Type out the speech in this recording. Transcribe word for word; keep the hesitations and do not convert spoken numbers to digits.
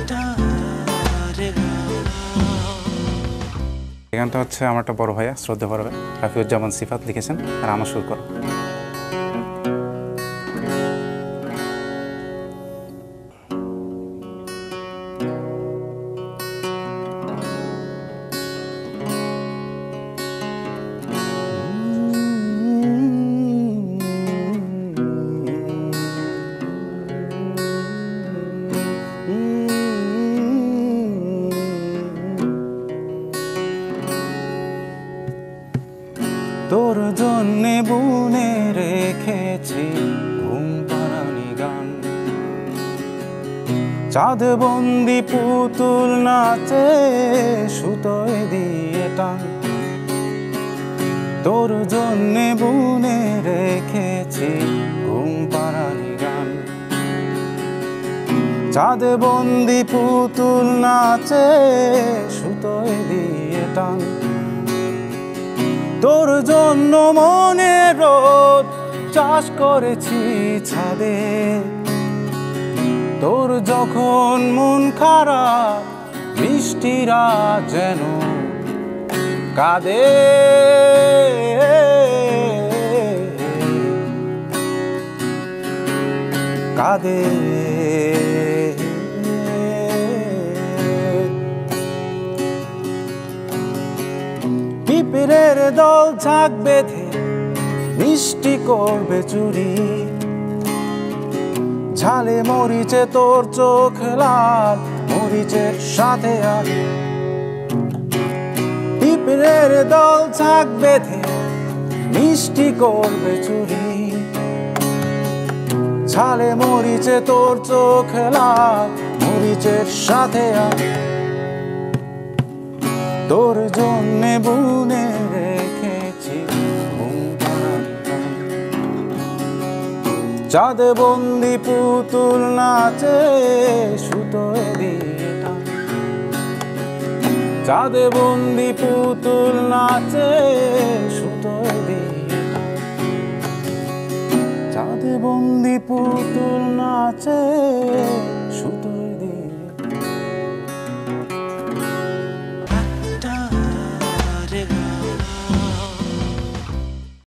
এই গানটা হচ্ছে আমার একটা বড় ভাইয়া শ্রদ্ধা বড় ভাই রাফিউজ্জামান সিফাত লিখেছেন আর আমার সুর করা। তোর জন্যে বুনে রেখেছি ঘুম পাড়ানি গান, চাঁদ বন্দি পুতুল নাচে সুতোয় দিয়ে টান। তোর জন্যে বুনে রেখেছি ঘুম পাড়ানি গান, চাঁদ বন্দি পুতুল নাচে সুতোয় দিয়ে টান। তোর জন্য মনে রোদ চাষ করেছি ছাদে, তোর যখন মন খারাপ বৃষ্টিরা যেন কাঁদে। কাঁদে পিঁপড়ের দল ঝাঁক বেঁধে মিষ্টি করবে চুরি, ঝালে মরিচে তোর চোখ লাল মরিচের সাথে আর। পিঁপড়ের দল ঝাঁক বেঁধে মিষ্টি করবে চুরি, ঝালে মরিচে তোর চোখ লাল মরিচের সাথে আর। তোর জন্যে বুনে রেখেছি ঘুম পাড়ানি গান, চাঁদ বন্দি পুতুল নাচে সুতোয় দিয়ে টান। চাঁদ বন্দি পুতুল নাচে সুতোয় দিয়ে টান, চাঁদ বন্দি পুতুল নাচে।